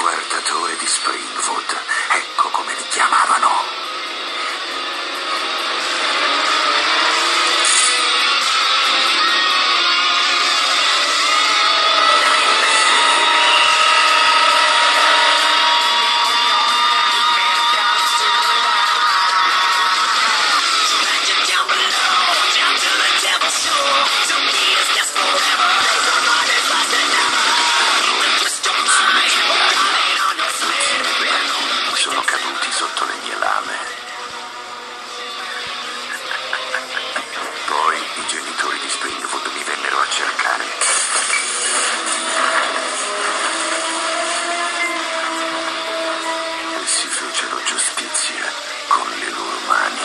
guardatore di Springwood, ecco come li chiamavano. Sono caduti sotto le mie lame. Poi i genitori di Springwood mi vennero a cercare. E si fecero giustizia con le loro mani.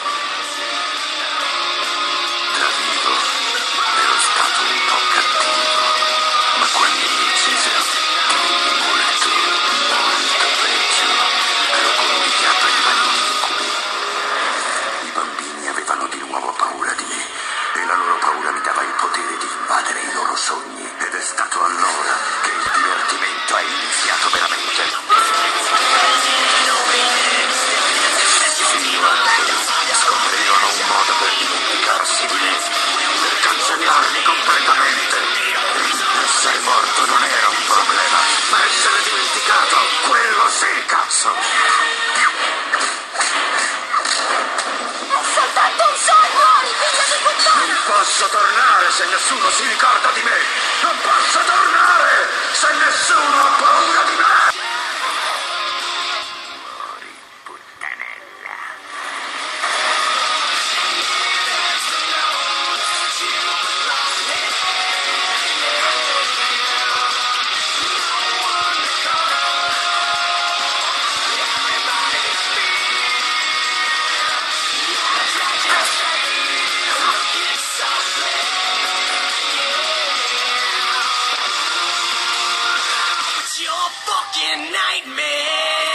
Da vivo ero stato un po' cattivo, ma quando mi uccisero divenni molto peggio. Ero convigliato ai vari incubi. I bambini avevano di nuovo paura di me e la loro paura mi dava il potere di invadere i loro sogni. Ed è stato allora che il divertimento è iniziato veramente. Scoprirono un modo per dimenticarsi di me, per cancellarmi completamente. Essere morto non era un problema, ma essere dimenticato, quello sì, cazzo! È soltanto un sogno, figlio di puttana! Non posso tornare se nessuno si ricorda di me! Non posso tornare se nessuno ha paura di me! Muori, puttanella. It's your fucking nightmare.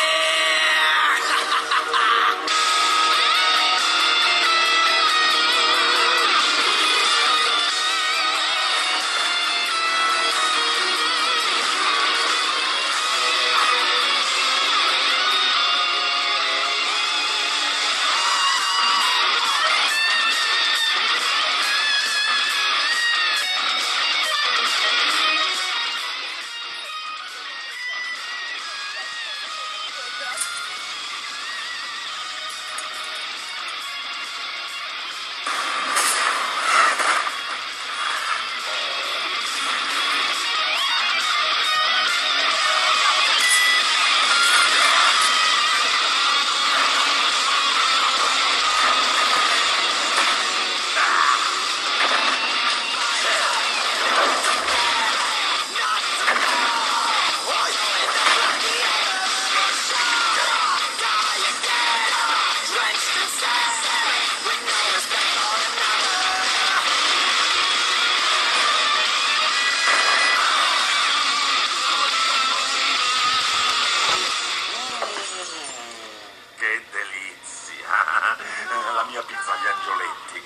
Che delizia! La mia pizza agli angioletti.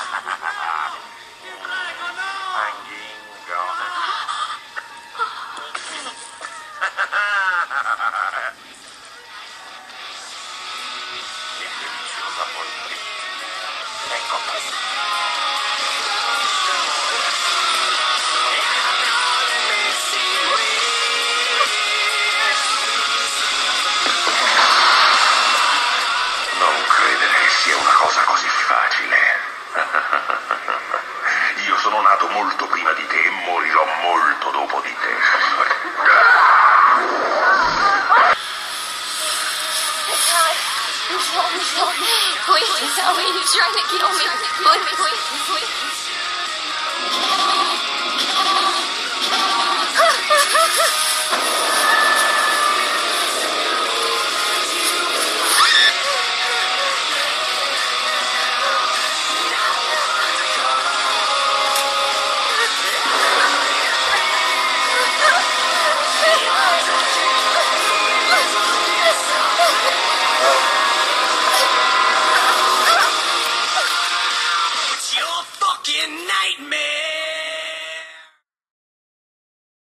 Anghingo. Che deliziosa polpetta. Ecco qui. Non credere che sia una cosa così facile. Io sono nato molto prima di te e morirò molto dopo di te. Please, tell me you're trying to kill me. Please.